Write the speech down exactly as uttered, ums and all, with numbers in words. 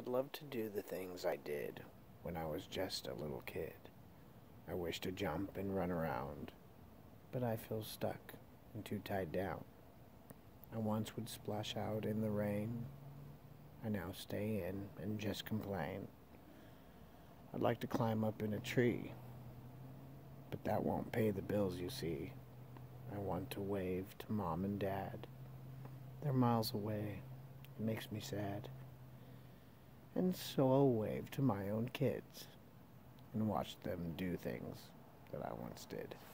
I'd love to do the things I did when I was just a little kid. I wish to jump and run around, but I feel stuck and too tied down. I once would splash out in the rain. I now stay in and just complain. I'd like to climb up in a tree, but that won't pay the bills, you see. I want to wave to mom and dad. They're miles away. It makes me sad. And so I'll wave to my own kids and watch them do things that I once did.